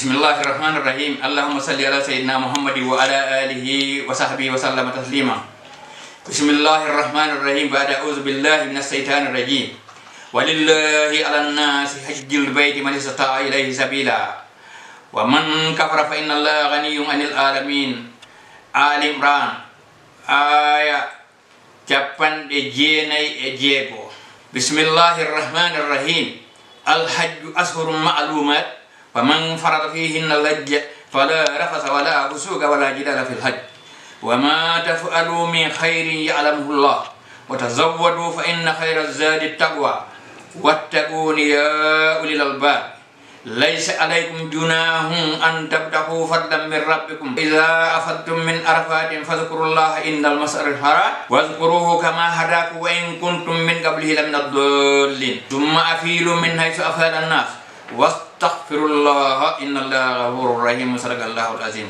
Bismillahirrahmanirrahim. Allahumma salli ala sayyidina Muhammad wa ala alihi wa sahbihi wa sallama taslima. Bismillahirrahmanirrahim. Ba'da a'udzu billahi minas syaitanir rajim. Walillahi 'alan nasi hajjul baiti man istata'a ilaihi sabila. Wa man kafara fa innallaha ghaniyyun 'anil alamin. Ali Imran ayat capan e jeenay e jeego. Bismillahirrahmanirrahim. Al-hajju ashurun ma'lumat. Faman farada fihinna al-hajja fala rafasa wala fusuqa wala jidala fil hajj. Wa ma taf'alu min khairin ya'lamuhu Allah. Wa tazawwadu fa inna khairaz zadi at-taqwa. Wattaquni ya ulil albab. Laisa 'alaikum junahun an tabtaghu fadlan min rabbikum. Idza afadtum min arafatin fadhkurullaha indal mas'aril haram wadhkuruhu kama hadakum wa in kuntum min qablihi laminad dallin. Tsumma afilu min haitsu afala an-nas. Wastaghfirullah innallaha ghafurur rahim. Sadaqallahul azim.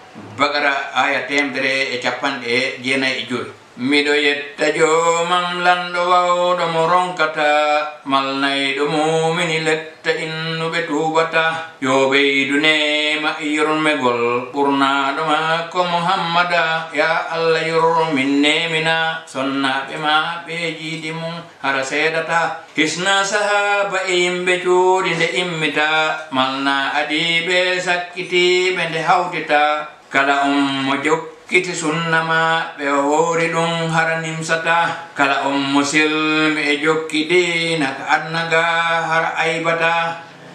Bagara ayat temtere e capanɗe jeenayi e joyi. Miɗo yetta jomam lanɗo wawɗo mo ronkata malnayɗo mumini letta innuɓe tubata yo ɓeydu nema yurmegol ɓurnaɗo makko Muhammada. Ya Allah yurmin nemina sonnaɓe ma ɓe jiidi mum hara seedata. Hisna sahaba e yimɓe cuuɗi nde immita malna adiɓe sakkitiɓe nde hawtita. Kala mo jokkiti sunnama ɓe hoori ɗum hara nimsata. Kala mo silmi e jokki dina ka annaga hara aybata.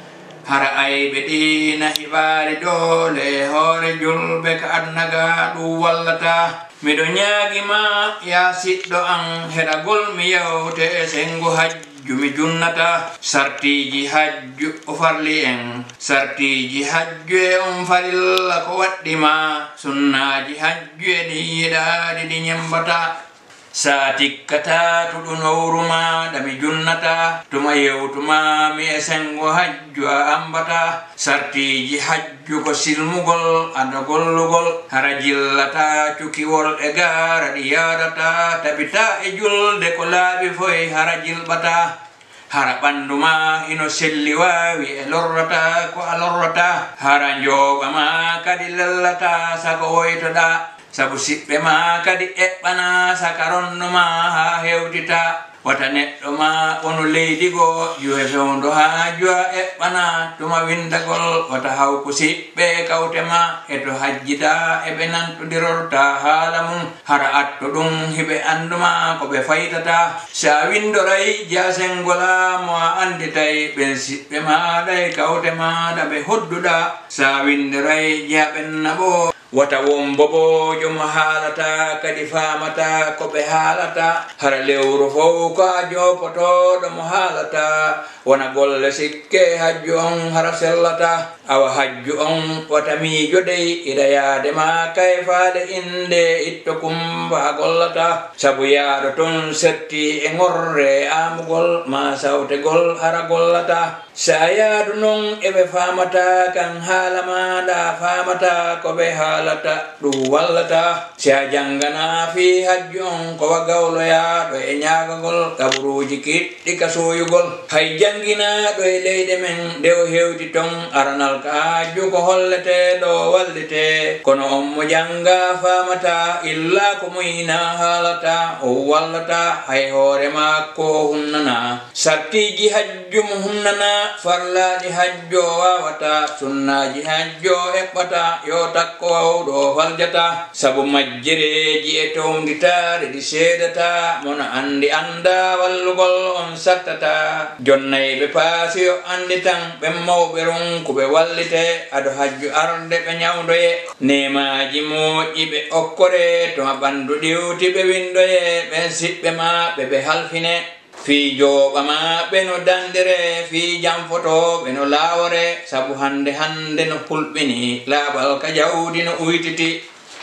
Hara ayɓe ɗina hiɓaari doole hoore julɓe ka annaga ɗum wallata. Miɗo ñaagima ya siɗɗo an heɗagol mi yewte e sengo hajju mi junnata. Sartiji hajju o farli en, sartiji hajju e on farilla ko waɗɗima. Sunnaji hajju e ɗi yiɗaɗi ɗi ñembata. Sa tikkata to ɗum howruma ɗami junnata. Tuma yewtuma mi e sengo hajju a ambata. Sartiji hajju ko silmugol anda gollugol hara jillata cukiwol e gara ɗi yadata. Tabita e julde ko laaɓi foy hara jilɓata. Hara ɓanduma ino selli wawi e lorrata ko a lorrata. Hara njoɓama kadi lellata sago woytoɗa. Sabu siɓɓe ma kadi eɓɓana saka ronnuma ha hewtita. Wata neɗɗo ma wonu leydi go juwe fewndo ha juwa eɓɓana tuma windagol. Wata hawko siɓɓe kawtema eto hajjita eɓe nantodirorta haala mum. Hara atto ɗum hiɓe anduma ko ɓe faytata. Sa windoray jasengola mo a anditay ɓen siɓɓe maɗa e kawte maɗa ɓe hodduɗa. Sa windoray jaɓenna bo wata wombobo jom haalata kadi famata ko ɓe haalata. Hara lewru fof ko a jopotoɗo mo haalata. Wona golle sikke hajju on hara sellata. Awa hajju on wata miijo dey ida yaade ma kay faade inde itto kumba gollata. Sabu yaado ton setti e ngorre amugol ma sawtegol hara gollata. Sa yaadu non eɓe famata kan haala maɗa famata ko ɓe haalata ɗum wallata. Sa jangana fi hajju on ko wagawloyaɗo e ñagagol kaburuji kiɗɗi ka soyugol. Hay janginaɗo e leyɗe men nde o hewti ton aranal ka hajju ko hollete ɗo wallite. Kono on mo janga famata illa ko muyna haalata o wallata. Hay hoore makko hunnana sartiji hajju mo hunnana. Farlaji hajjo wawata sunnaji hajjo heɓɓata yo takko wawɗo faljata. Sabu majjireji e towditare ɗi seedata. Mona andi anda wallugol on sattata. Jonnayɓe paasi yo andi tan ɓen mawɓe ronkuɓe wallite. Aɗo hajju arde ɓe ñawdoye nemaji moƴƴi ɓe okkore. Toma ɓandu ɗiwti ɓe windoye ɓen siɓɓe ma ɓe halfine. Fi joɓama ɓe no dandere fi jamfoto ɓe no lawore. Sabu hande no pulɓini laaɓal ka jawdi no uytiti.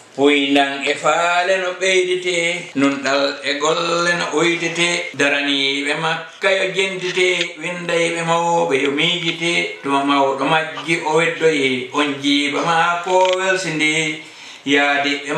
Huydan e faale no ɓeyditi nunɗal e golle no uytiti. Daraniɓe makka yo jentiti windayɓe mawɓe yo miijiti. Tuma mawɗo majji o weddoyi on jiiba ma ko welsidi. Yaadi ɓe makko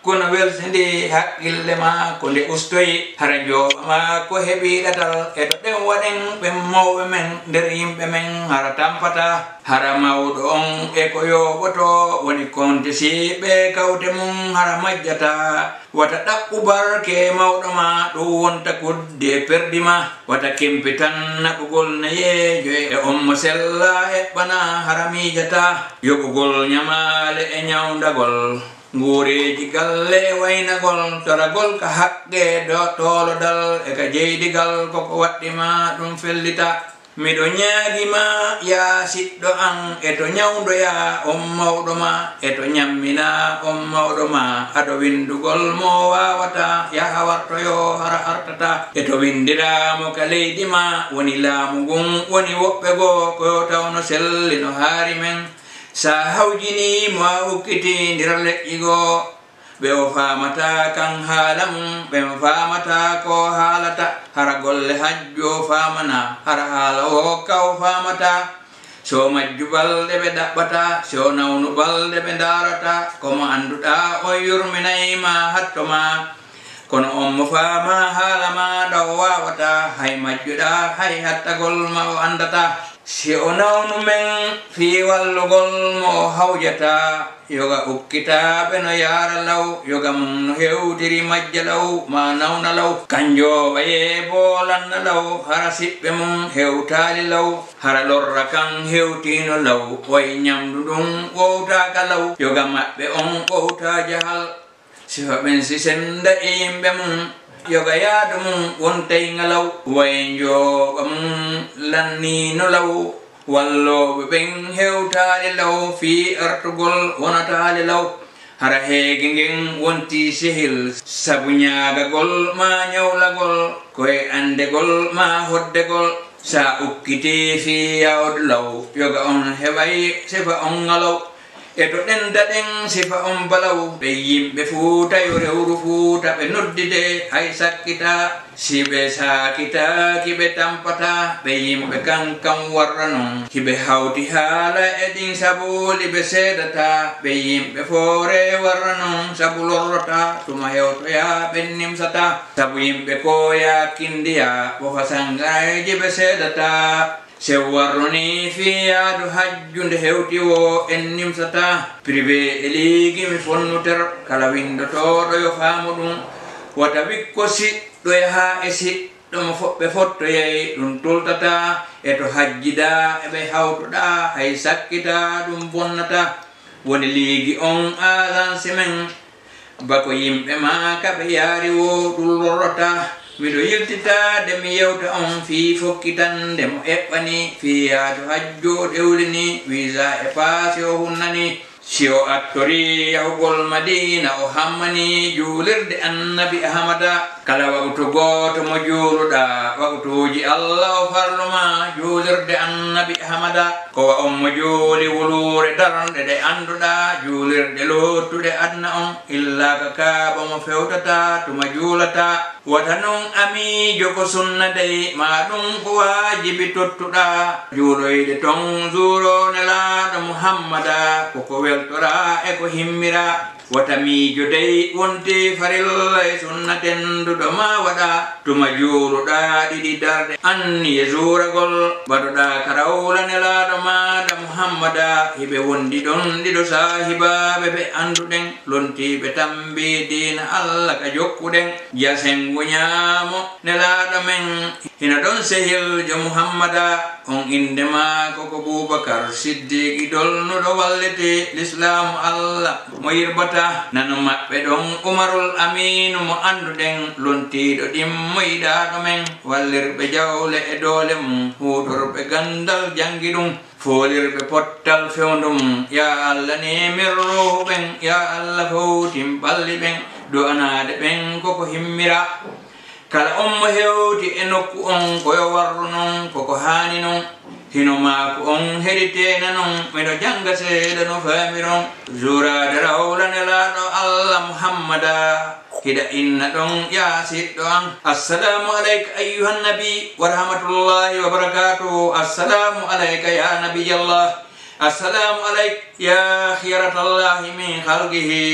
kono welsindi hakkille ma ko nde ustoyi hara jooɓama ko heɓi ɗatal e to ɗen waɗen ɓe mawɓe men nder yimɓe men hara tampata hara mawɗo on e ko yoɓoto woni konte siɓe kawte mum hara majjata wata ɗaɓɓu barke mawɗo ma ɗum wonta kudde perdima wata kempe tan naɓugol nayejo e on mo sella heɓɓana hara miijata yoɓugol ñamale e ñawdagol nguureji galle waynagol toragol ka haqqe do tolodal e ka jeydigal koko waɗɗima ɗum fellita miɗo ñaagima ya siɗɗo an e to ñawdoya on mawɗo ma e to ñammina on mawɗo ma aɗo windugol mo wawata yaha wartoyo hara artata e to windiramo ka leydi ma woni laamu ngun woni woɓɓe goo koyo tawno selli no haari men sa hawjini mo a hukkiti ndira leƴƴi goo ɓe o famata kan haala mum ɓen famata ko haalata hara golle hajjo famana hara haala o hokka o famata so majju balɗe ɓe ɗaɓɓata so nawnu balɗe ɓe darata komo anduɗa on yurminayma hattoma kono on mo fama haala maɗa o wawata hay majjuɗa hay hattagol ma o andata si o nawnu men fi wallugol mo o hawjata yoga ukkitaɓe no yara law yoga mum no hewtiri majja law ma nawna law kanjo ɓaye bolanna law hara siɓɓe mum hewtali law hara lorra kan hewtino law way ñamdu ɗum wowtaka law yoga maɓɓe on wowta jahal sifa ɓen si senda e yimɓe mum yoga yaadu mum wontayga law way njoɓa mum lannino law walloɓe ɓen hewtali law fi artugol wonatali law hara heege ngen wonti sehil sabu ñaagagol ma ñawlagol koye andegol ma hoddegol sa ukkiti fi yawdu law yoga on heɓay sifa on ngalaw e to ɗendaɗen sifa on balaw ɓe yimɓe fuuta yo rewru fuuta ɓe noddide hay sakkita si ɓe sakitaki ɓe tampata ɓe yimɓe kankan warra non hiɓe hawti haala e ɗin sabuli ɓe seedata ɓe yimɓe foore warra non sabu lorrota tuma hewtoya ɓen nimsata sabu yimɓe koya kindiya ɓofa sangaji ɓe seedata sew warroni fi yaadu hajjunde hewti wo en nimsata privé e liigi mi fonnuter kala windotoɗo yo faamu ɗum wata wikko siɗɗo yaha e siɗɗo mo foɓɓe fottoyay ɗum tultata e to hajjida eɓe hawtoɗa hay sakkita ɗum bonnata woni liigi on agence men bako yimɓe ma kaɓe yaari wo ɗum lorrota miɗo yiltitade mi yewta on fi fokkitande mo eɓɓani fi yaadu hajjo ɗewlini visa e paasi o hunnani si o attori yahugol madina o hammani juulirde annabi ahamada kala waktu goto mo juuluɗa waktuji allah o farluma juulirde annabi ahamada kowa on mo juuli wuluure darnde ɗe anduɗa juulirde lottuɗe adna on illa ka kaaba mo fewtata tuma juulata wata non amijo ko sunna dey ma ɗum ko wajibi tottuɗa juuloyde ton zuro nelaɗo muhammada koko weltora e ko himmira wata miijo dey wonti farilla e sunna tenduɗo ma waɗa tuma juuluɗa ɗiɗi darde anni e zuragol baɗoɗa karawla nelaɗo maɗa muhammada hiɓe wondi ɗon ɗiɗo sahibaɓe ɓe anduɗen lontiɓe tambi dina allah ka jokkuɗen jasengo ñaamo nelaɗo men hina ɗon sehiljo muhammada on indema koko boubacar siddiqi dolnuɗo wallete l'islamu allah mo yirbata nano maɓɓe ɗon umarul aminu mo anduɗen lontiɗo ɗimmoyiɗaɗo men wallirɓe jawle e doole mum hutorɓe gandal jangi ɗum folirɓe pottal fewdu mum ya allah nemin ruhuɓen ya allah fowtin ɓalli ɓen do anade ɓen koko himmira kala on mo hewti e nokku on koyo warru non koko haani non hino maako on heɗitena non miɗo janga seeɗa no faamiron jurade rawlanelaɗo allah muhammada hiɗa inna ɗon ya siɗɗo an assalamu alayka ayyuhan nabi wa rahmatullahi wa barakatuhu assalamu alayka ya nabiyallah assalamu alayka ya khiratallahi min khalqihi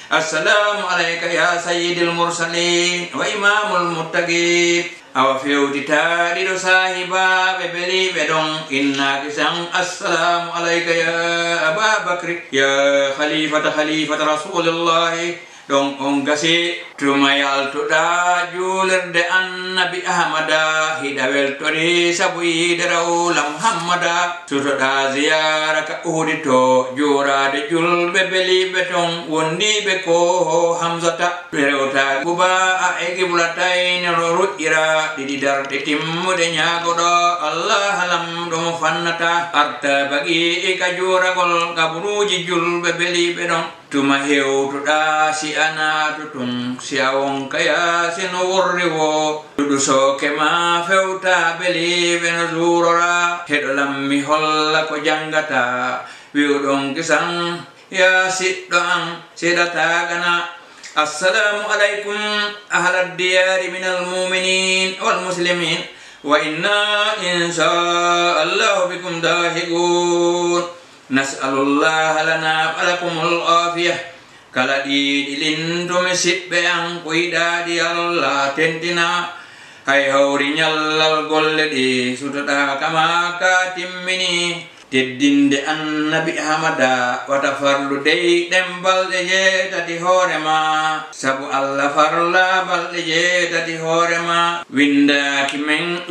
Assalamu alayka ya sayyidil mursalin wa imamul muttaqin. Awa fewti taɗiɗo sahiba ɓe beli ɓe ɗon inna kisang. Assalamu alayka ya Aba Bakri ya khalifata rasulillahi. Ɗon on gasi tuma yaltuɗa julirde annabi ahmada hiɗa weltori sabu yiide rawla muhammada. sutoɗa ziyara ka uhdito jurade julɓe beliɓe ton wondiɓe ko hamsata rewta kuba a egibulatayne ro ruƴƴira ɗiɗi darɗe timmude ñagoɗo allah lamɗo fannata arta bagi ka juragol kaburuji julɓe beliɓe ɗon. tuma hewtuɗa si anatu tun si a wonkaya sino worri wo ɗuɗu soke ma fewta beliɓe no zurora heɗo lammi holla ko jangata wiwɗon kisan ya siɗɗo an seɗatagana. assalamu alaykum ahla diyari min almuminin walmuslimin wa inna insha allahu bikum dahiqun. Nas'alullah lana walakumul afiyah. Kala ɗiɗi lindume siɓɓe an koyiɗaɗi Allah tentina. hay hawri nyallal golle ɗi sutoɗa kama ka timmini. teddinde annabi ahmada wata farlu dey ɗen balɗe jeetati hoorema sabu allah farla balɗe jeetati hoorema. windaki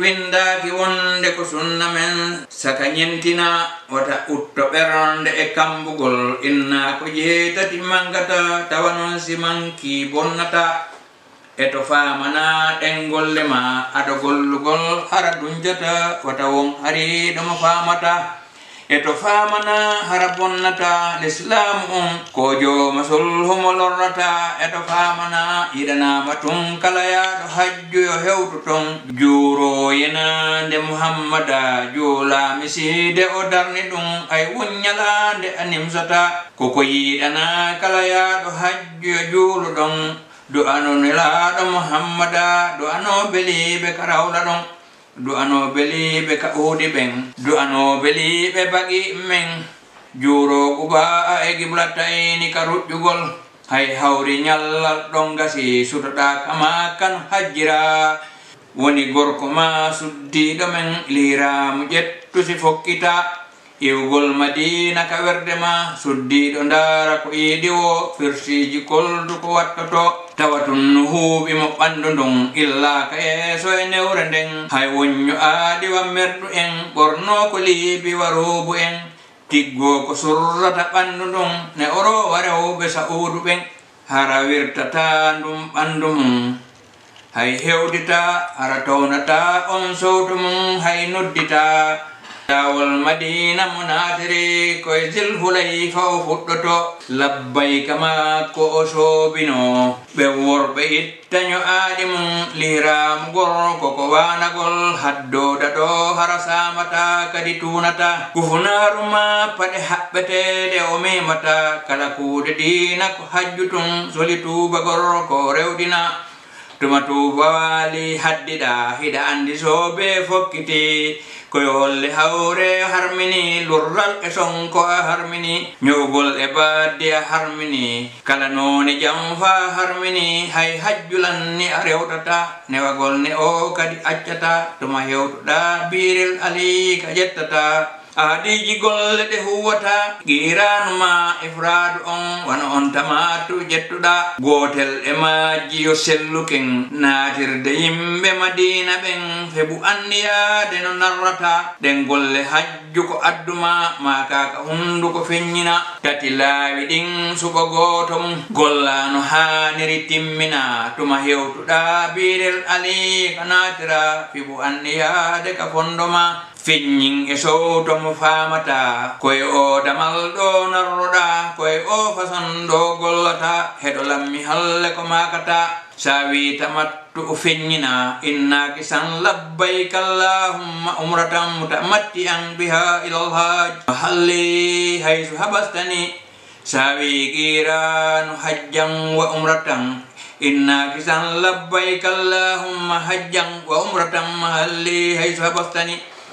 wonde ko sunna men saka nyentina wata utto ɓernde e kambugol inna ko jeetati mangata tawa non si manki bonnata. eto famana ɗen golle ma aɗo gollugol hara dunjata wata won hari ɗomo famata. eto famana hara bonnata l'islam ko joma sulhumo lorrata. eto famana yiɗanama tun kala yaɗo hajju yo hewtu ton juuro yenande muhammada juulami siide o darni ɗum ay wuññalande a nimsata. koko yiɗana kala yaɗo hajju yo juulu ɗon du'ano nelaɗo muhammada du'ano beliɓe ka rawla ɗon du'ano beliɓe ka uudi ɓen du'ano beliɓe bagi men juuro kuba e giblatayni ka ruƴƴugol hay hawri nyallal ɗon gasi sutoɗa kama kan hajjira woni gorko ma suddiɗo men liramu ƴettusi fokkita iwgol madina ka werde ma suddiɗo ndara ko yiɗi wo firsiji koldu ko wattoto tawatun huuɓi mo ɓandu ndun illa ka yeeso e newre nden hay wonño aaɗi wammerdu en ɓorno ko liibi warubu en tiggo ko surrata ɓandu ndun ne oro warewɓe sa'udu ɓen hara wirtata ndum ɓandu mum hay hewdita hara townata on sowtu mum hay noddita. Dawal madina munatiri koye zilhulayfa o fuɗɗoto labbayka makko o soobino ɓe worɓe ittaño aaɗi mum lihiramu gorko ko wanagol haddoda ɗo hara samata kadi tunata kufunaru ma paɗe haɓɓetede o memata kala kuude dina ko hajju tun soli tuba gorko rewdina tuma tuba wali haddiɗa hiɗa andi soobe fokkiti koyo holle hawre harmini lurral e sonko a harmini ñowgol e badde a harmini kala none jam fa harmini hay hajjulanni a rewtata newagol ne o kadi accata tuma hewtuɗa birel ali ka ƴettata aadiji golle ɗe huwata giranuma ifradu on wana on tamatu ƴettuɗa gotel e majji yo selluken natirde yimɓe madina ɓen febu andiyade no narrata ɗen golle hajju ko adduma makaka hunduko feññina tati laawi ɗin suɓa goto mum gollano haniri timmina tuma hewtuɗa birel ali ka natira febu andiyade ka fondoma feññin e sowtomo famata koye o damal ɗo narroɗa koye o façon ɗo gollata heɗo lammi halle ko makata sa wi tamattu o feññina innaki san labbayka allahumma umratan mutamatti an biha ilalhaj halli haysu habastani sa wi qiranu hajjan wa umratan innaki san labbayka allahumma hajjan wa umratan mahalli haysu habastani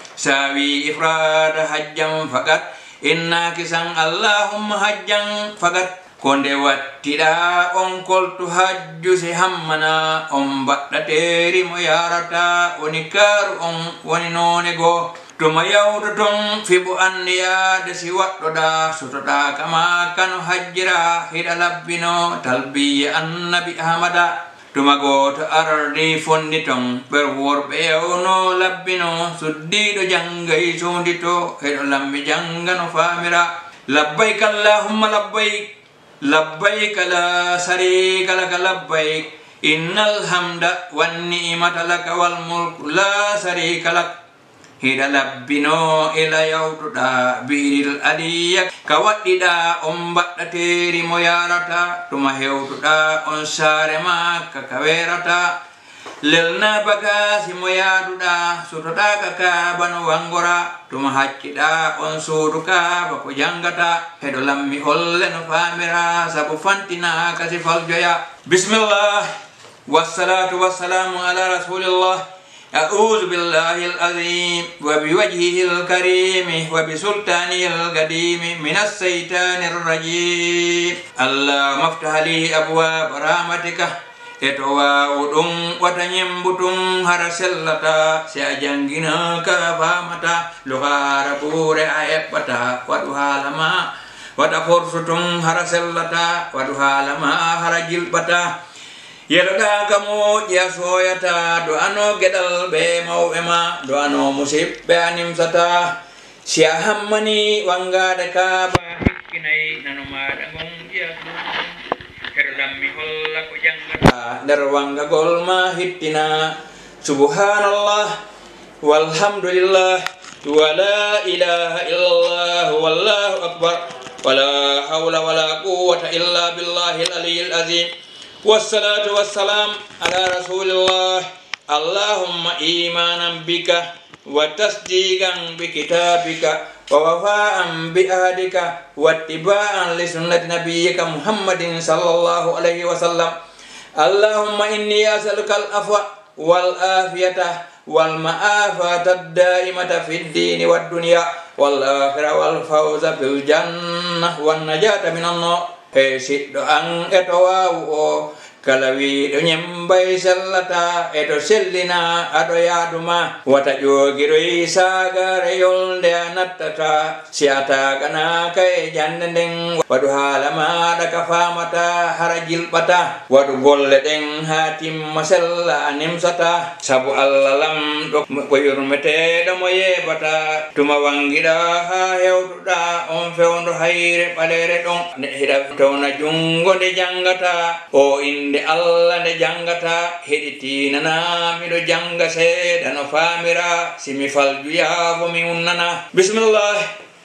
sawi ifrada hajjam fakat inna kisan allahumma hajjan fakat konde wattiɗa on koltu hajju si hammana on baɗɗateri mo yarata woni kaaru on woni none goo tuma yawto ton fiɓu andiyade si waɗɗoɗa sutoɗa kama kano hajjira hiɗa labbino talbiya annabi ahmada tuma goto ardi fonni ton ɓer worɓe yawno labbino suddiɗo janggay sondito heɗo lammi janggano famira labbayk allahumma labbayk labbayk la sharika laka labbayk innal hamda wan ni'mata laka wal mulku la sharika lak hiɗa labbino ila yawtuɗa biril aliya ka waɗɗiɗa on baɗɗateri mo yarata tuma hewtuɗa on saare makka ka werata lelna bagasi mo yaduɗa sutoɗa ka kaaba no wangora tuma hacciɗa on suudu kaaba ko jangata heɗo lammi holle no famira sabu fantina kasi faljoya bismillah wassalatu wassalamu ala rasulillah أعوذ بالله العظيم وبوجهه الكريم وبسلطانه القديم من الشيطان الرجيم اللهم افتح لي أبواب رحمتك etowa udung wata nyembutung harasellata sia jangina ka famata luhara bure ayat pata wadu halama wata forsutung harasellata wadu halama harajil pata yeloɗa kamo ƴasoyata do ano geɗal ɓe mawɓe ma do ano musib ɓe animsata sia hammani wangade kaaba hikkinayi nano maɗa gon ƴasu heɗo lammi holla ko jangata nder wangagol ma hittina subhanallah walhamdulillah wala ilaha illallah wallahu akbar wala hawla wala quwwata illa billahi al-aliyyil azim والصلاة والسلام على رسول الله اللهم إيمانا بك وتصديقا بكتابك ووفاء بأهدك واتباعا لسنة نبيك محمد صلى الله عليه وسلم اللهم إني أسألك العفو والعافية والمعافاة الدائمة في الدين والدنيا والآخرة والفوز بالجنة والنجاة من النار siɗɗo an eto wawu o kala wiɗo ñembay sellata eto sellina aɗo yaaduma wata ƴogiroyi sagare yolde a nattata si a taganaka e jande nden waɗu haala maɗa ka famata hara jilɓata waɗu golle ɗen ha timma sella a nimsata sabu allah lamɗo ko yurmeteɗo mo yeɓata tuma wangiɗa ha hewtuɗa on fewdo hayre ɓalere ɗon hiɗa towna jungo nde jangata o inde allah nde jangata heɗitinana miɗo janga seeɗa no famira simi faljuyafo mi unnana bismillah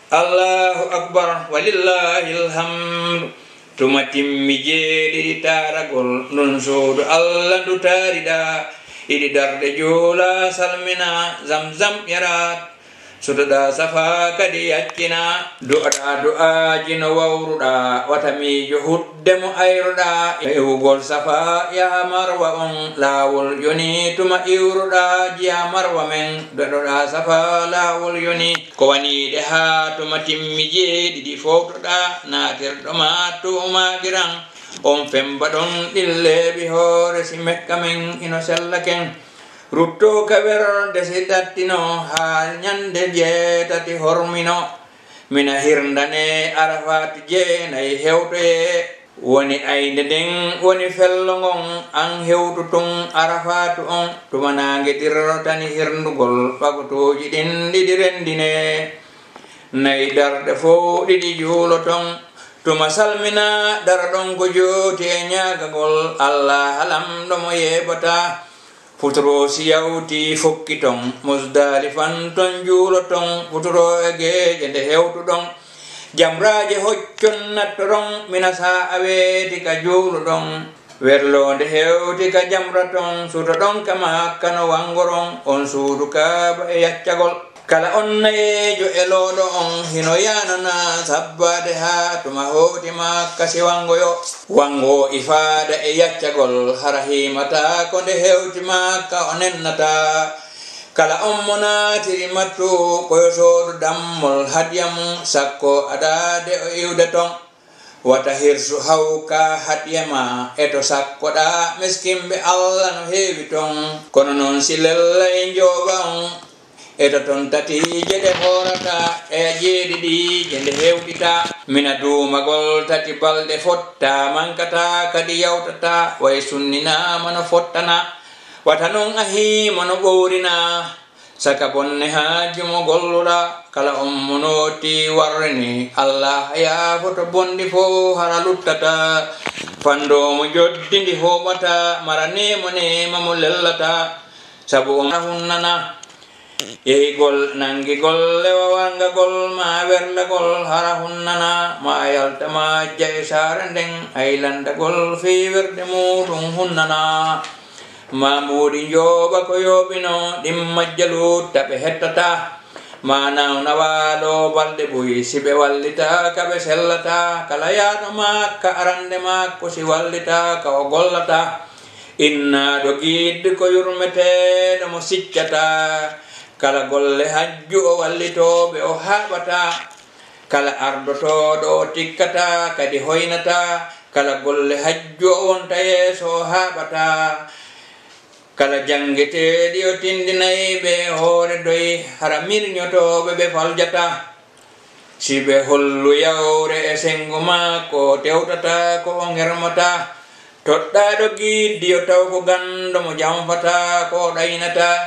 allahu akbar walillahi alhamdu tuma timmi jeeɗiɗi taragol non suudu allah ndu taariɗa iɗi darɗe juula salmina zamzam yarat sutoɗa safa kadi yaccina du'aɗa du'aji no wawruɗa wata miijo hudde mo ayruɗa iwugol safa ya marwa on laawol yoni tuma iwruɗa jiya marwa men doɗoɗa safa laawol yoni ko waniɗe ha tuma timmi jeeɗiɗi fowtoɗa natirɗoma tumagiran on femba ɗon ɗilleɓi hoore si mekka men ino sellaken rutto kawerde si tattino ha ñande jeetati hormino mina hirdane arafat jeenayi hewtoye woni ayde nden woni fello ngon an hewtu ton arafatu on tumanange dirrotani hirndugol pagotoji ɗin ɗiɗi rendine nayi darɗe fo ɗiɗi juulo ton tuma salmina dara ɗon ko jooti e ñagagol allah halamɗo mo yeɓata futuro si yawti fokki ton musdalifan ton juulo ton futuro e geeje nde hewtu ɗon jamraje hoccon natto ɗon mina sa a weeti ka juulo ɗon werlonde hewti ka jamra ton suto ɗon ka makka no wangoron on suudu kaaba e yaccagol kala on nayejo e looɗo on hino yanana sabbade ha tuma hooti makka si wangoyo wango ifaada e yaccagol hara himata ko nde hewti makka o nennata kala on mo naatiri mattu koyo soodu dammol hadiyam sakko adade o iwde ton wata hirsu hawka haɗiyama eto sakkoɗa miskimɓe Allah no heewi ton kono noon si lellay njoɓa on eto ton tatije ɗe horata e jeeɗiɗi je nde hewɗita mina duumagol tati balɗe fotta mankata kadi yawtata way sunninama no fottana wata noon a himo no ɓowrina saka bonne ha jumo golluɗa kala on mo noti warreni Allah yaafoto bondi fo hara luttata fandomo joddi ndi hoɓata mara nemo nema mo lellata sabu on hunnana yeyigol nangigol lewawangagol ma werlagol hara hunnana ma yaltama jaye sare nden aylandagol fi werde muɗum hunnana ma mbuɗi njoɓa ko yoɓino ɗim majjalu taɓe hettata ma nawna waalo balɗe ɓuyi siɓe wallita kaɓe sellata kala yaɗo makka arande makko si wallita ka o gollata innaɗo giɗɗi ko yurmeteɗo mo siccata kala golle hajju o wallitoɓe o haɓata kala ardotoɗo o tikkata kadi hoynata kala golle hajju o wonta yeeso o haɓata kala jangeteɗi o tindinayi ɓe hoore doyi hara mirñotoɓe ɓe faljata si ɓe hollu yawre e sengo makko tewtata ko o germata toɗɗaɗo giɗɗi o taw ko gando mo jamfata ko o ɗaynata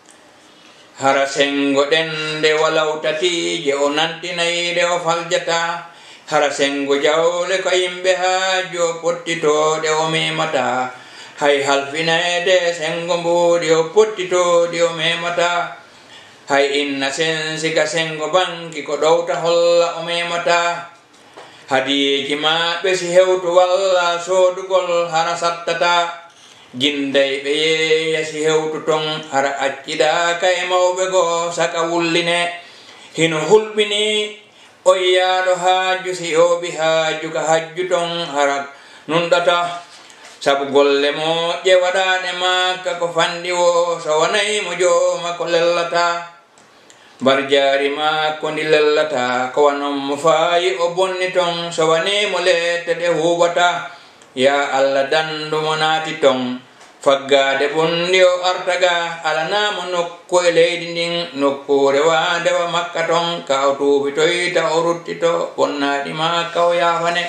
hara sengo ɗende walaw tatije o nantinayiɗe o faljata hara sengo jawle ko yimɓe haaju o pottitoɗe o memata hay halfinede sengo mbuɗi o pottitoɗi o memata hay inna sensika sengo banki ko ɗowta holla o memata hadiyeji maɓɓe si hewtu walla sodugol hara sattata jinday ɓe yeeya si hewtu ton hara acciɗaka e mawɓe go saka wulline hino hulɓini on yaaɗo haaju si yoɓi haaju ka hajju ton hara nunɗata sabu golle moƴƴe waɗane makka ko fandi wo so wanayi mo joma ko lellata bar jaari makko ndi lellata ko wanon mo faayi o bonni ton so wani mo lette ɗe huɓata ya Allah dandu mo naati ton faggade bondi o artaga alanamo nokku e leydi ndin nokkure wadewa makka ton ka o tuubitoyta o ruttito bonnaɗi makka o yafane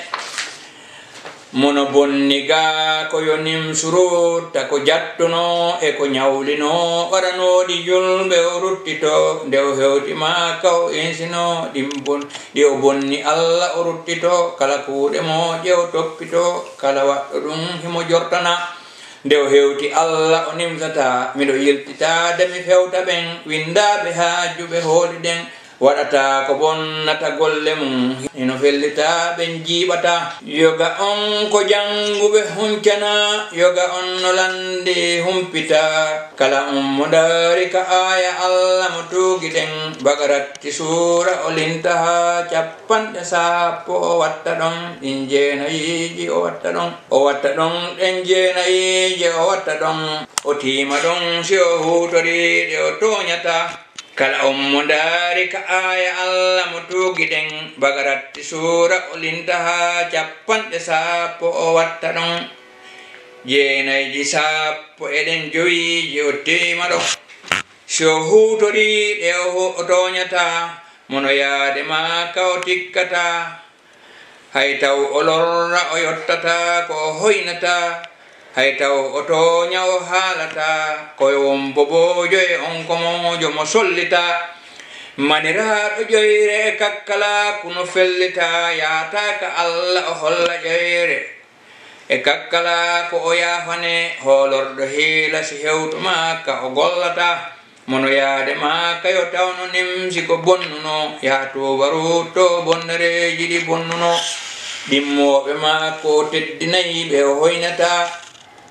mono bonni ga ko yo nimsurutta ko jattuno e ko ñawlino waɗanoɗi julɓe o ruttito nde o hewti makka o insino ɗi o bonni Allah o ruttito kala kuuɗe moƴƴe o toppito kala waɗɗo ɗum himo jortana nde o hewti Allah o nimsata miɗo yiltitade mi fewta ɓen windaɓe hajuɓe hooli ɗen waɗata ko bonnata golle mum ino fellita ɓen jiiɓata yoga on ko janguɓe huncana yoga on no landi humpita kala mo dari ka aya Allah mo tuugi ɗen bagaratti suura o linta ha capanɗe sappo o watta ɗon ɗin jeenayiji o watta ɗon ɗen jeenayiji o watta ɗon o tima ɗon si o hutoriɗe o toñata kala mo dari ka aya Allah mo tuugi ɗen bagaratti suura o linta ha capanɗe sappo o watta ɗon jeenayji sappo eɗen joyiji o tima ɗon so hutoriɗe o toñata mono yaade makka o tikkata hay taw o lorra o yottata ko o hoynata hay taw o toña o haalata koye won bobojo e on ko mojo mo sollita maniraɗo ƴoyre e kakkala kuno fellita yataka Allah o holla ƴoyre e kakkala ko o yafane hoolorɗo hiila si hewtu makka o gollata mono yaade makka yo tawno nimsi ko bonnuno yato waruto bonnereji ɗi bonnuno ɗimmoɓe makko o teddinayi ɓe o hoynata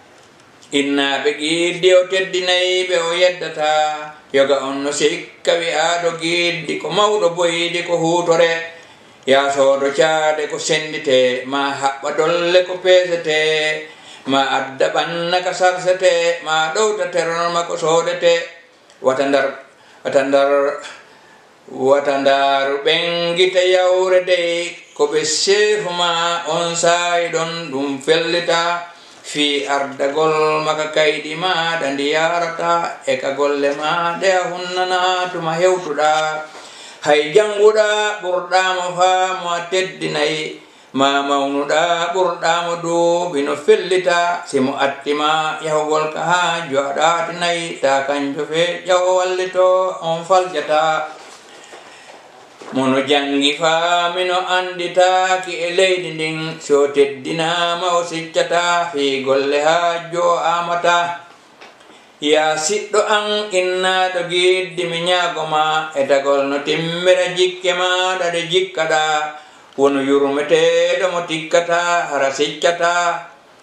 innaɓe giɗɗi o teddinayi ɓe o yeddata yoga on no sikka wi'aɗo giɗɗi ko mawɗo boyɗi ko hutore yasoɗo caade ko sendite ma haɓɓa dolle ko peesete ma adda ɓanna ka sarsete ma ɗowta ternorma ko soodete wata ndar ɓengita yawre dey ko ɓe sefuma on sayi ɗon ɗum fellita fi ardagol maka kayɗi maɗa ndi yarata e ka golle maɗe a hunnana tuma hewtuɗa hay janguɗa ɓurɗamo faamo a teddinayi ma mawnuɗa ɓurɗamo duuɓi no fellita simo attima yahugol ka haaju a ɗatinayi ta kanjo fe ƴawo wallito on faljata mono jangi faamino anditaki e leydi ndin so teddinama o siccata fi golle haaju o amata ya siɗɗo an innaɗo giddi mi ñagoma e tagol no timmira jikke maɗa ɗe jikkaɗa wono yurmeteɗo mo tikkata hara siccata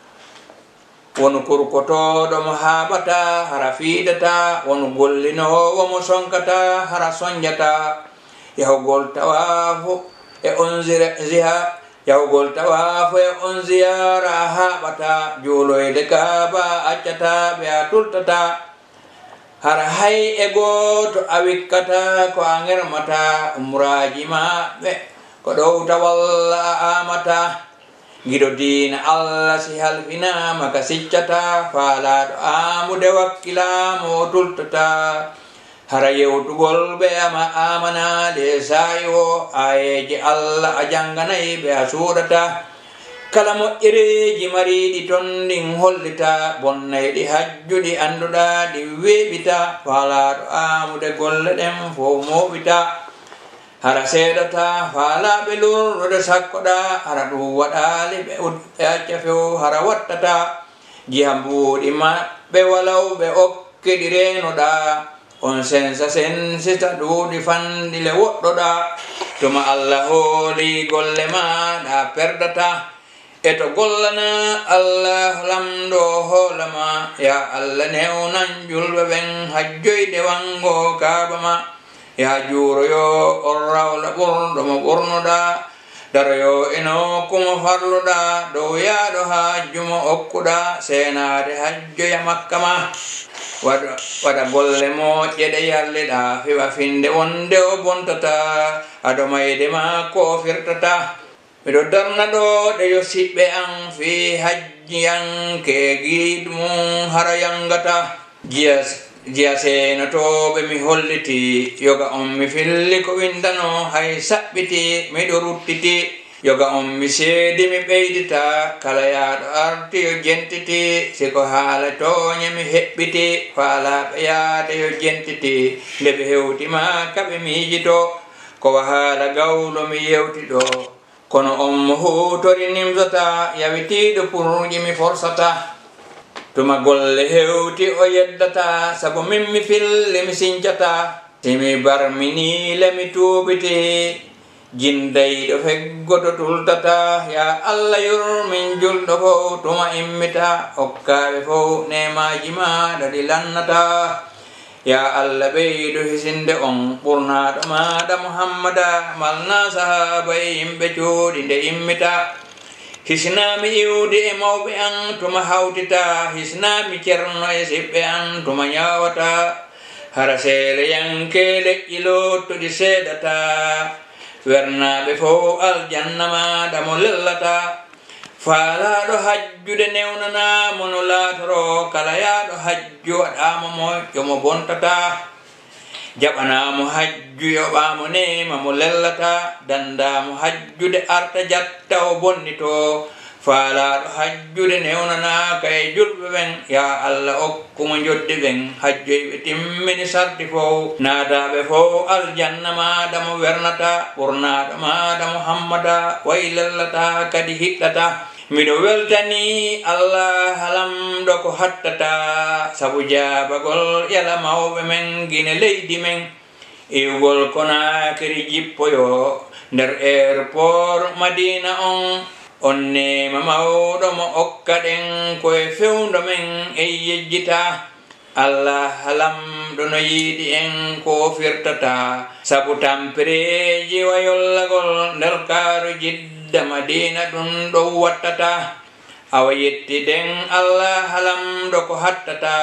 wono kurkotoɗo mo haɓata hara fiidata wono gollinowo mo sonkata hara soñjata yahugol tawafo e on ziha yahugol tawafo e on ziyara haɓata juuloyde kaaba accata ɓe a tultata hara hay e goto a wikkata ko a germata umraji maɓɓe ko ɗowta walla a amata giɗo diina allah si halfinama ka siccata faalaɗo amude wakkilamo o tultata hara yewtugol ɓe ama amanade sayi o ayeje allah a jangganayi ɓe a suuɗata kala moƴƴereji mariɗi ton ɗin hollita bonnayɗi hajjuɗi anduɗa ɗi weeɓita faalaɗo amude golle ɗen fo moɓita hara seedata faalaɓe lurɗode sakkoɗa hara ɗum waɗali ɓe acca few hara wattata jiha mbuuɗi maɓɓe walawɓe okkeɗi renoɗa on sensa sensita ɗuuɗi fandile woɗɗoɗa tuma allah hooli golle maɗa perdata eto gollana allah lamɗo hoolama ya allah newnan julɓe ɓen hajjoyde wango kaabama ya juuroyo on rawla ɓurɗomo ɓurnoɗa daroyo eno kumo farluɗa dow yaaɗo hajjumo okkuɗa senade hajjoya makka ma waɗa golle moƴƴe ɗe yalliɗa fewa finde wonde o bontata aɗo mayde ma ko firtata miɗo darna ɗo ɗe yo siɓɓe an fi hajjiyanke giɗmum hara yangata jiya senotoɓe mi holliti yoga on mi filli ko windano hay saɓɓiti miɗo ruttiti yoga on mi seedi mi ɓeydita kala yaaɗo arti yo jentiti siko haala tooñe mi heɓɓiti faalaɓe yaade yo jentiti nde ɓe hewtima kaɓe miijito kowa haala gawlo mi yewtiɗo kono on mo hutori nimsata yawitiɗo purji mi forsata tuma golle hewti o yeddata sabu min mi filli mi sincata simi barminile mi tuubiti jindayɗo feggoto tultata ya allah yurmin julɗo fof tuma immita hokkaɓe fof nemaji maɗa ɗi lannata ya allah ɓeydo hisinde on ɓurnaɗo maɗa muhammada malna sahaba e yimɓe cuuɗi nde immita hisnami iwde e mawɓe an tuma hawtita hisnami ceerno e siɓɓe an tuma ñawata hara seele yanke leƴƴi lottuɗi seeɗata wernaɓe fof aljanna maɗa mo lellata faalaɗo hajjude newnanamo no laatoro kala yaaɗo hajju waɗamo moƴƴo mo bontata jaɓanamo hajju yoɓamo nema mo lellata dandamo hajjude arta jatta o bonnito faalaɗo hajjude newnanaka e julɓe ɓen ya allah okkumo jodde ɓen hajjoyɓe timmini sarti fof naadaɓe fof aljanna maɗa mo wernata ɓurnaɗo maɗa muhammada way lellata kadi hiɗɗata miɗo weltani allah lamɗo ko hattata sabu jabagol yala mawɓe men guine leydi men iwgol konakiri jippoyo nder airport madina on nema mawɗo mo okkaɗen koye fewndo men e yejjita allah lamɗo no yiiɗi en ko firtata sabu tampereji wayollagol nder kaaru jidda madina ɗum ɗo wattata awa yettiden allah lamɗo ko hattata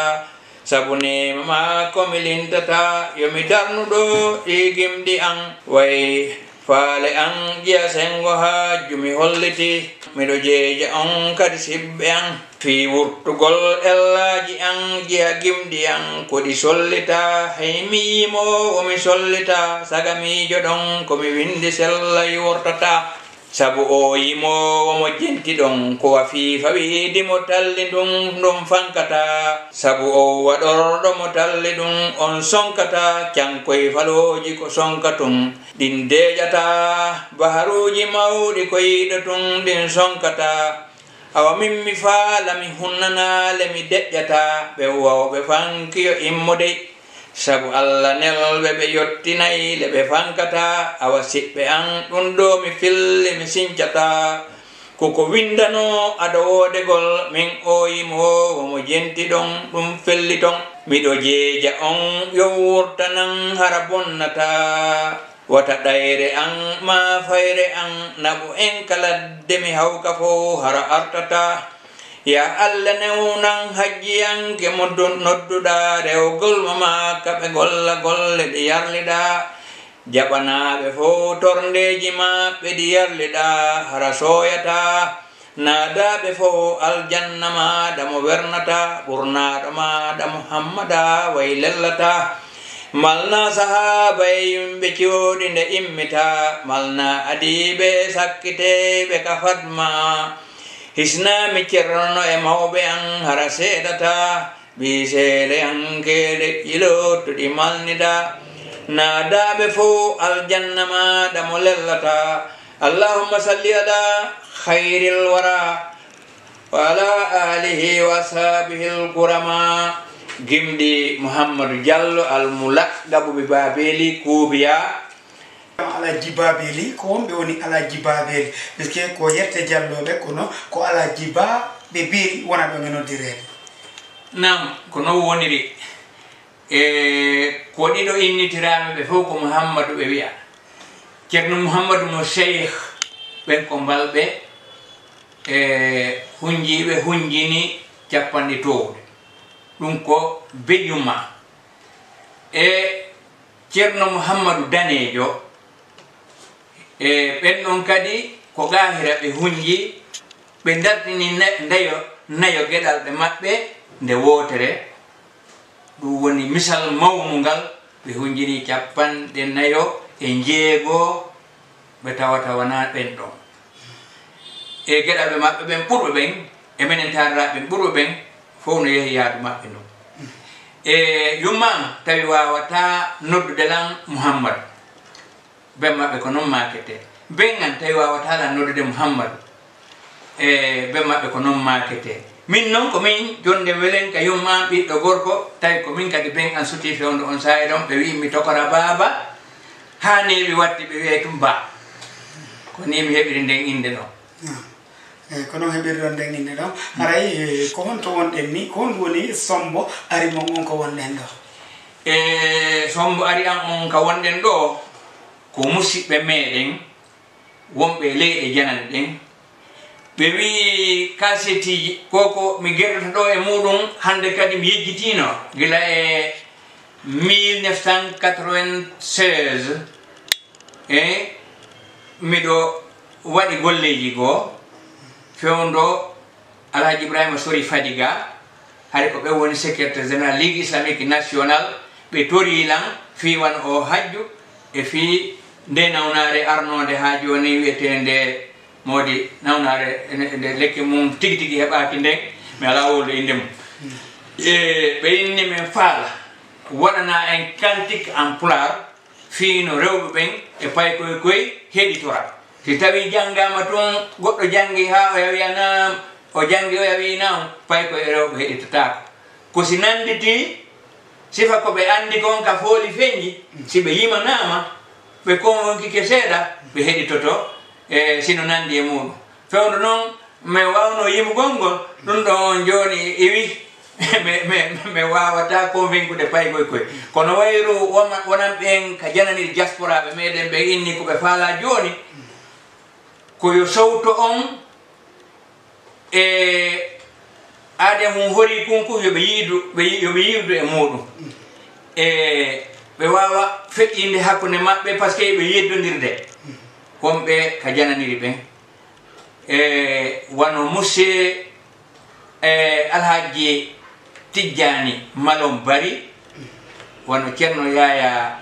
sabu nema ma komi lintata yomi darnuɗo ɗi gimɗi an way faale an jiya sengo haaju mi holliti miɗo jeeja on kadi sibɓe an fi wurtugol ellaji an jiya gimɗi an koɗi sollita hay mi yimo omi sollita saga miijo ɗon komi windi sellay wortata sabu o yimowo mo jenti ɗon ko wafifa wiidi mo talli ɗum ɗum fankata sabu o waɗorɗo mo talli ɗum on sonkata cankoye faloji ko sonka tum ɗin deƴata baharuji mawɗi ko yiɗo tum ɗin sonkata awa min mi faala mi hunnanale mi deƴƴata ɓe wawɓe fankiyo immodey sabu Allah nelɓe ɓe yottinayi le ɓe fankata awa siɓɓe an ɗum ɗo mi filli mi sincata koko windano aɗa wodegol min o yimowo mo jenti ɗon ɗum felli ton miɗo jeeja on yo wurtanan hara bonnata wata ɗayre an ma fayre an naɓu en kaladde mi hawka fo hara artata ya Allah newnan hajjiyanke mo nodduɗa rewgol mama kaɓe golla golle ɗi yarliɗa jaɓanaɓe fo torndeji maɓɓe ɗi yarliɗa hara soyata naadaɓe fo aljanna maɗa mo wernata ɓurnaɗo maɗa muhammada way lellata malna sahaba e yimɓe cewɗi nde immita malna adiɓe sakkiteɓe ka fatma hisnami cerno e mawɓe an hara seedata biseele an keɗe ƴilottuɗi malnida naadaɓe fo aljanna maɗa mo lellata allahumma salli ala khayril wara wa ala alihi wa ashabihi alkurama gimɗi Mouhamadou Diallo almulaqabu bi babeli kuubiya alaji babeli ko wonɓe woni alaji babeli puisque ko yette jalloɓe kono ko alaji ba ɓe beeli wona ɗo ɓe noddirede nam ko non woniri ko ɗiɗo innitiraɓe ɓe fof ko Mouhamadou ɓe wiya ceerno Mouhamadou mo cheikh ɓen ko mbalɓe hunjiɓe hunjini capanɗe towde ɗum ko beyuma ceerno Mouhamadou danejo ɓen ɗon kadi ko gahira ɓe hunji ɓe dartini nayo geɗal ɓe maɓɓe nde wotere ɗum woni misal mawnu ngal ɓe hunjini capanɗe nayo e jeego ɓe tawata wona ɓen ɗon e geɗal ɓe maɓɓe ɓen ɓurɓe ɓen e menen tariraɓe ɓurɓe ɓen fof no yehi yaadu maɓɓe ɗum e yumma tawi wawata noddude lan Mouhamadou ben maɓɓe ko noon makete ben an tawi wawata lan noddude Mouhamadou e ben maɓɓe ko noon makete min noon ko min jonde welen ka yumma ɓiɗɗo gorko tawi ko min kadi ben an suti fewde on sayi ɗon ɓe wi mi tokora baba ha newi watti ɓe wiye tum ba ko ni mi heɓiri nden inde ɗon ko noon heɓiri ɗon nden inde ɗon haray ko honto wonɗen ni ko hon woni sombo ari mon on ko wonɗen ɗo sombo ari an on ka wonɗen ɗo ko musidɓe meɗen wonɓe leyɗe janane ɗen ɓe wi kasetiji koko mi gueɗota ɗo e muɗum hande kadi mi yejjitino gila e 1996 miɗo waɗi golleji goo fewndo Alhaji Ibrahima Sori Fadiga hay ko ɓe woni secrétaire général ligue islamique national ɓe torilan fiwan o hajju e fi nde nawnare arnode ha joni wiyetende modi nawnare nde lekki mum tigi tigi heɓaki nden mi ala wolde inde mum ɓe inni men faala waɗana en cantique en pulaar fiino rewɓe ɓen e pay koye koye heɗitora si tawi janggama toon goɗɗo janggi ha o yawi anam o janggi o yawi nam pay koye rewɓe heɗitatako ko si nanditi sifa ko ɓe andi kon ka fooli feñji si ɓe yimanama ɓe convoquike seeɗa ɓe heɗitoto e sino nandi e muɗum fewdo noon mi wawno yimugol ngol ɗum ɗo on joni iwi mi wawata convaincude pay koye koye kono wayru wonan ɓen ka jananir diaspora ɓe meɗen ɓe inni koɓe faala joni koyo sowto on e aade mum hori kunku yoɓe yiidu e muɗum e ɓe wawa feƴƴinde hakkude maɓɓe par ce que ɓe yeddodirde wonɓe ka jananiri ɓen wano monsieur alhaji Tijjani Malom Bari wano ceerno Yaya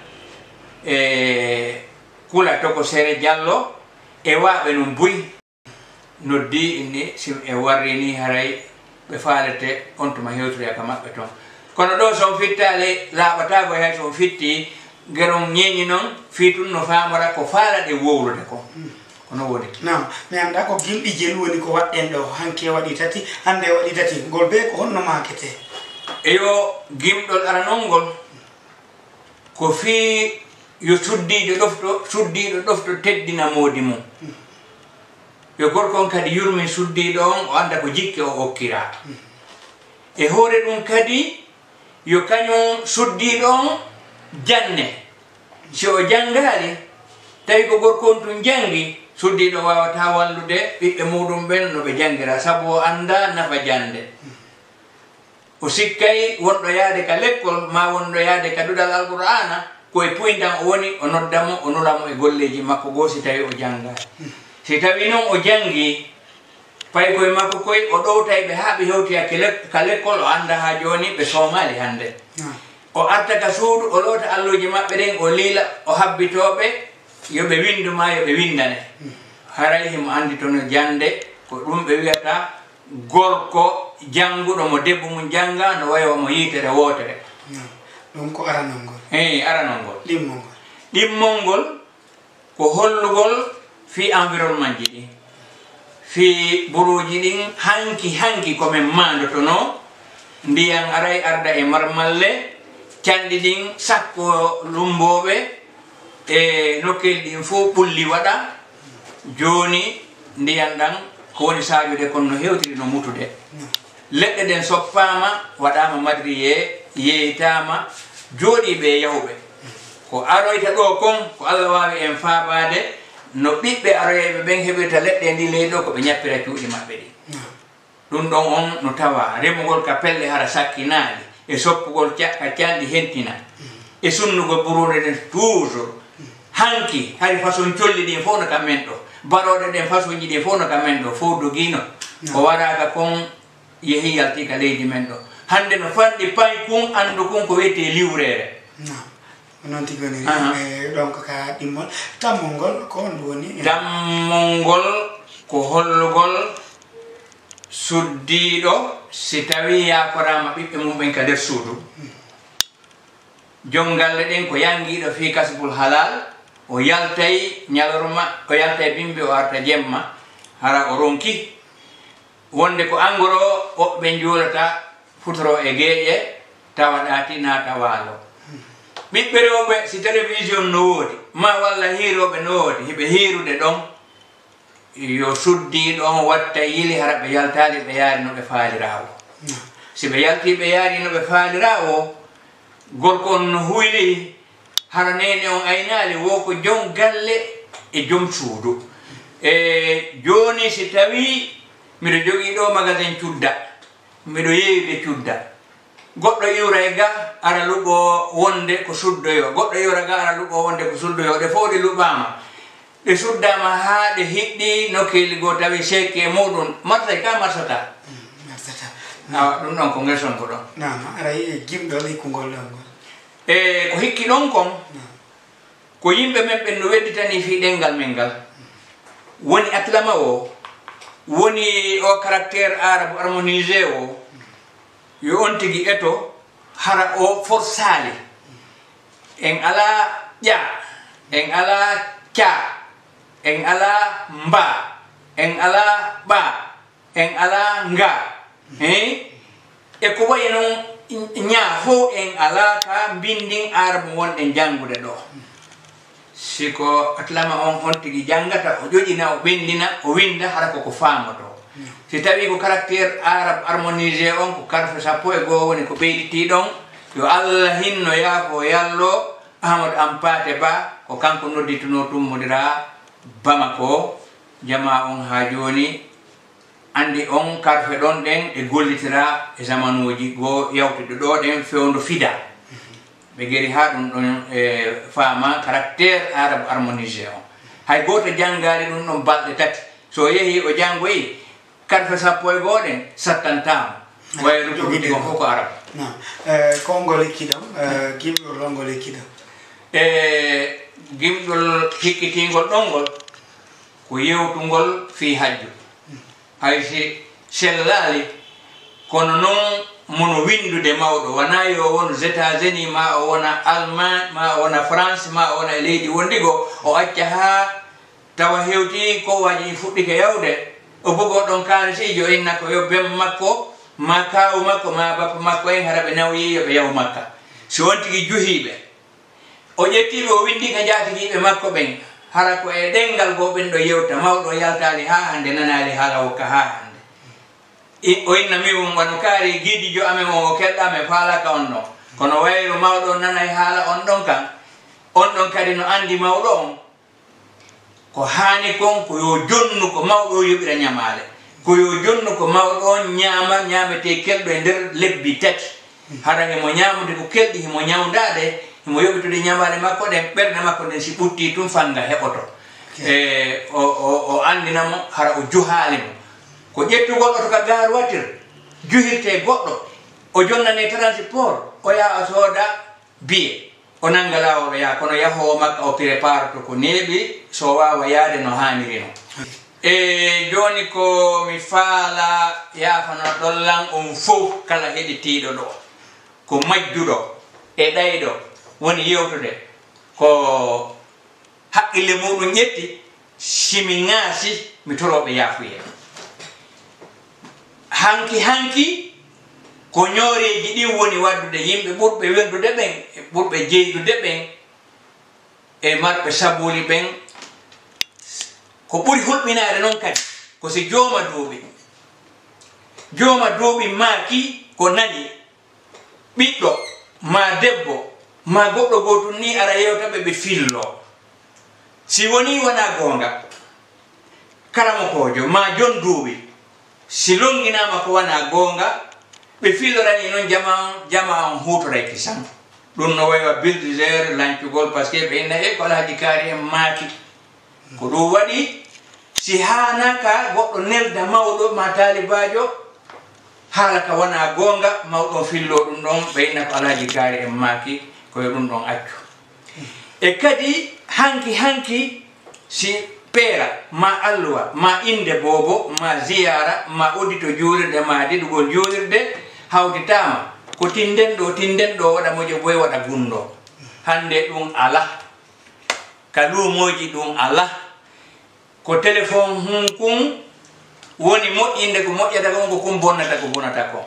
Kula Toko Sere Diallo e waɓe no Mbuy noddi inni sim e warrini haray ɓe faalete on tuma hewtoya ka maɓɓe toon kono ɗo son fittale laaɓatago hay son fitti geron ñeñi noon fiitun no famora ko faala ɗe wowrude ko kono woni non mi anda ko gimɗi jelu woni ko waɗɗen ɗo hanke waɗi tati hande waɗi tati ngol be ko honno makete eyo gimɗol aranol ngol ko fi yo suddiɗo ɗofto teddina moodi mum yo gorkon kadi yurmin suddiɗo on o anda ko jikke o hokkira e hoore ɗum kadi yo kañum suddiɗo on janne si o janngari tawi ko gorkon tun jangi suddiɗo wawata wallude ɓiɓɓe muɗum ɓen no ɓe jangira sabu o anda nafa jande o sikkay wonɗo yaade ka l'école ma wonɗo yaade ka duɗal alqur'ana koye puydan o woni o noddamo o nulamo e golleji makko goo si tawi o janngari si tawi noon o jangi pay koye makko koye o ɗowtay ɓe haa ɓe hewtoya ka l'école o anda ha joni ɓe soomali hande o arta ka suudu o loota alluji maɓɓe ɗen o liila o habbitoɓe yoɓe winduma yoɓe windane haray himo andi tono jande ko ɗum ɓe wiyata gorko janguɗo mo debbo mum janga no wayi mo yitere wotere ɗum ko aranol ngol eyi aranol ngol ɗimmol ngol ko hollugol fi environnement ji ɗin fi buruji ɗin hanki komin mandotono ndiyan aray arda e marmalle canɗi ɗin sakko lumboɓe e nokkel ɗin fof ɓulli waɗa joni ndiyan ɗan ko woni sajude kono no hewtiri no mutude leɗɗe ɗen soppama waɗama madriye yeytama jooɗiɓe yawɓe ko aroyta ɗo kon ko Allah wawi en faabade no ɓiɓɓe aroyeɓe ɓen heɓirta leɗɗe ndi leydi ɗo koɓe ñappira cuuɗi maɓɓe ɗi ɗum ɗon on no tawa remugol ka pelle hara sakkinaali e soppugol ka canɗi hentina e sunnugol burude ɗen toujours hanki hari façon colli ɗin fof no kamen ɗo baɗoɗe ɗen façon ji ɗin fof no kamen ɗo fof dogino o waraka kon yeehi yalti ka leydi men ɗo hande no fanɗi pay kun andu kun ko wiyete liwrere noon tigi woni donc ka ɗimmol tammol ngol ko honɗum woni tammol ngol ko hollugol suddiɗo si tawi yakorama ɓiɓɓe mum ɓen ka nder suudu jongalle ɗen ko yangiɗo fi kasbul halal o yaltay ñalorma o yaltay bimbi o arta jemma hara o ronki wonde ko engrais woɓɓe juulata futoro e geeƴe tawa ɗaati naata waalo ɓiɓɓe rewɓe si télévision no woodi ma walla hiiroɓe no woodi heɓe hiirude ɗon yo suddiɗo on watta yili hara ɓe yaltali ɓe yaari no ɓe faalirawo si ɓe yalti ɓe yaari no ɓe faalirawo gorko on no huyli hara nene on aynali wo ko jom galle e jom suudu e joni si tawi miɗo jogii ɗo magasin cudda miɗo yeeyde cudda goɗɗo iwra e ga ara luɓo wonde ko suddoyo goɗɗo iwra ga ara luɓo wonde ko suddoyo ɗe fof ɗe luɓama ɗe suddama ha ɗe hiɗɗi nokkeli goo tawi sekki e muɗum marsay ka marsata awa ɗum ɗon ko gerson ko ɗon ara jimɗol hikkugol ɗon ngol e ko hikki ɗon kon ko yimɓe men ɓen no wedditani fi ɗengal men ngal woni atlama o woni o caractére arabe harmonisé o yo on tigi eto hara o forsali en ala ƴa en ala ca en ala mba en ala ɓa en ala nga e ko wayi noon ñaa fo en ala ka bindin arabe wonɗen jangude ɗo siko atlama on tigi jangata o ƴoƴina o ɓendina o winda hara koko famato si tawi ko caractére arabe harmonisé on ko karfe 10 woni ko ɓeyditi ɗon yo Allah hinno yaafo yallo Ahmadou Hampate Ba ko kanko noddituno tummodira Bamako jama on ha joni andi on karfe ɗon ɗen e gollitira e zamanuji goo yawtude ɗo ɗen fewndo fida ɓe geri ha ɗum ɗon e faama caractére arabe harmonisé on hay goto janggaari ɗum ɗon balɗe tati so yehi o jangoyi karfe sappo e gooɗen sattantama way rutuɗi ko fof ko arab konngol ekkiɗam gimɗol longol ekkiɗam gimɗol hikkitingol ɗongol ko yewtugol fi hajju hay si sellaali kono noon mono windude mawɗo wona yo won États-Unis ma o wona Allemagne ma o wona France ma o wona e leydi wondigo o acca ha tawa hewti ko waji fuɗɗike yawde o bogo ɗon kalisijo inna ko yo bem makko ma kawu makko ma bappa makko en hara ɓe nawyi yoɓe yaw makka so won tigui juhiɓe o ƴettiɓe o windi ka jatigiɓe makko ɓen hara ko e ɗengal go ɓen ɗo yewta mawɗo yaltali ha hande nanali haala hokka ha hande o inna miwum wano kaari guidijo amen o kelɗame faalaka on ɗon kono wayru mawɗo nanay haala on ɗon kan on ɗon kadi no andi mawɗo on ko hani kon ko yo jonnu ko mawɗo yoɓira ñamale ko yo jonnu ko mawɗo on ñamete kelɗo e nder lebbi tati hara himo ñamude ko kelɗi himo ñawdade himo yoɓitude ñamale makko ɗen ɓerde makko ɗen si ɓutti tum fanga heɓoto o andinamo hara o juhalimo ko ƴettugol oto ka gar watir juhirte goɗɗo o jonnane transport o yaha sooda biye o nanga lawol o yaha kono yahowo makka o prépare to ko neeɓi so wawa yaade no haniri no joni ko mi faala yafano ɗollan on fof kala heɗitiɗo ɗo ko majjuɗo e ɗayɗo woni yewtude ko haqqille muɗum ƴetti simi ŋaasi mi toroɓe yafuye hanki ko ñooreji ɗin woni waddude yimɓe ɓurɓe wendude ɓen ɓurɓe jeydude ɓen e marɓe sabuli ɓen ko ɓuri hulɓinade noon kadi ko si jooma duuɓi maaki ko nani ɓiɗɗo ma debbo ma goɗɗo gotum ni ara yewtaɓe ɓe fillo si woni wona gonga karamokojo ma jon duuɓi si longinama ko wona gonga ɓe fillorani noon jama on hutoray kisan ɗum no waywa buldgére lancugol par ce que ɓe inna e ko alhaji kaari en maaki ko ɗum waɗi si hanaka goɗɗo nelda mawɗo ma talibajo haala ka wona gonga mawɗo fillo ɗum ɗon ɓe inna ko alhaji kaari en maaki koye ɗum ɗon accu e kadi hanki si peera ma alluwa ma inde bobo ma ziyara ma audito juulirde ma diɗugol juulirde hawditama ko tinden ɗo waɗa moƴo boy waɗa gundo hande ɗum ala ka luumoji ɗum ala ko téléphone hunkun woni moƴƴinde ko moƴƴata kon ko kum bonnata ko bonata kon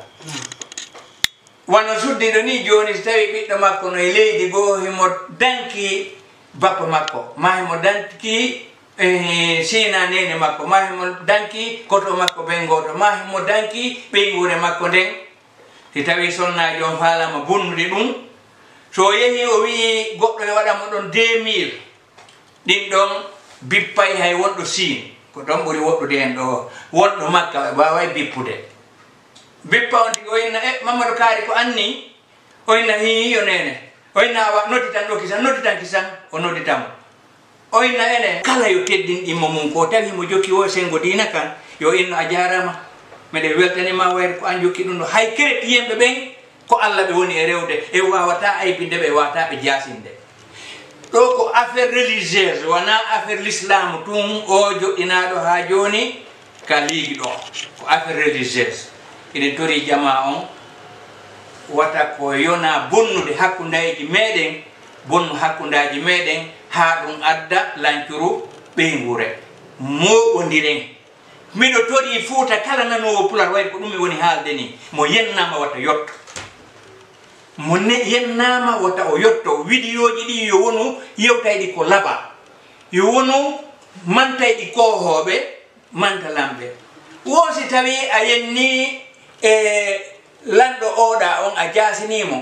wano suddiɗo ni joni so tawi ɓiɗɗo makko no e leydi goo himo danki bappa makko ma himo danki sina nene makko ma himo danki koto makko ɓen goto ma himo danki ɓeygure makko nden si tawi sonnaji on faalama bonnude ɗum so yeehi o wi goɗɗo e waɗamo ɗon 2000 ɗin ɗon bippay hay wonɗo siin ko ɗon ɓuuri woɗɗude hen ɗo wonɗo makka waway bippude bippa on tigi o inna Mamadou Kaari ko anni o inna hiyo nene o inna awa nodditan ɗo nodditan kisan o nodditamo o inna ene kala yo teddinɗimmo mum ko tawi mo jokki o sengo dina kan yo inno a jarama meɗen weltanima wayde ko an jokki ɗum ɗo hay kereti yimɓe ɓen ko Allah ɓe woni e rewde e wawata aybinde ɓe wawata ɓe jasinde ɗo ko affaire religieuse wona affaire l'islam tun o joɗɗinaɗo ha joni ka liigi ɗo ko affaire religieuse ene tori jama on wata ko yona bonnude hakkudaji meɗen bonnu hakkudaji meɗen ha ɗum adda lancuru ɓeygure moɓodiren miɗo tori Fuuta kala nanowo pular wayde ko ɗum mi woni haalde ni mo yennama wata yotto mo yennama wata o yotto vidéoji ɗi yo wonu yewtayɗi ko laaɓa yo wonu mantayɗi kohoɓe manta lamɓe wosi tawi a yenni e lanɗo oɗa on a jasinimo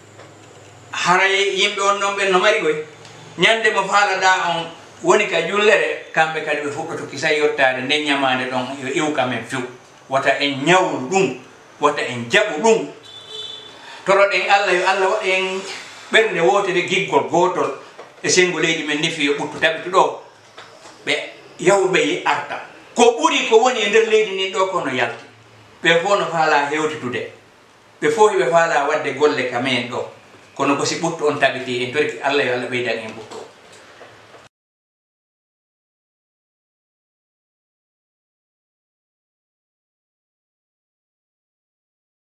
haray yimɓe on ɗon ɓen no mari koy ñande mo faalaɗa on woni ka jullere kamɓe kadi ɓe fuɗɗoto kisa yottade nden ñamade ɗon yo iwkamen few wata en ñawru ɗum wata en jaɓu ɗum toroɗen Allah yo Allah waɗa en ɓernde wotede giggol gotol e sengo leydi men ndefi yo ɓuttu taɓituɗo ɓe yawɓe yi arta ko ɓuri ko woni e nder leydi ndi ɗo kono yalti ɓe fof no faala hewtitude ɓe fof ɓe faala wadde golle ka men ɗo kono ko si ɓurtu on tabiti en torki Allah yo Allah ɓeydan en ɓurtu